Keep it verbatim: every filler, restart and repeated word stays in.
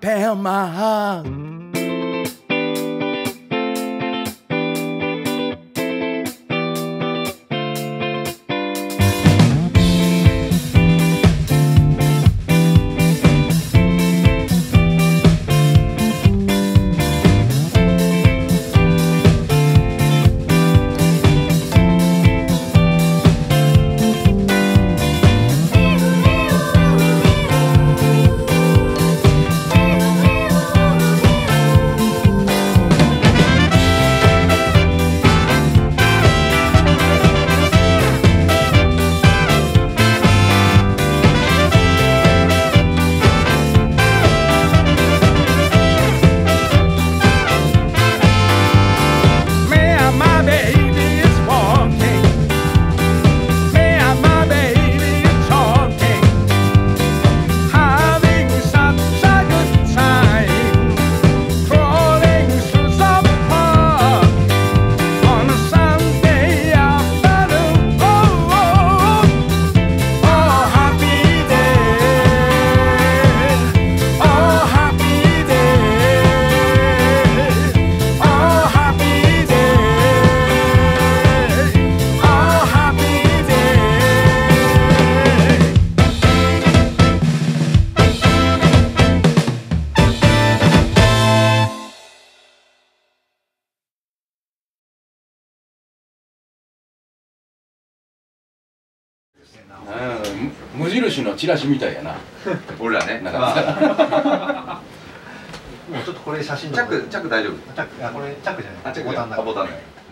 prepare my heart.無印のチラシみたいやな。 俺らね。 もうちょっとこれ写真。 チャックチャック大丈夫。 チャックあこれチャックじゃない。 あチャックじゃない。ボタンだよ。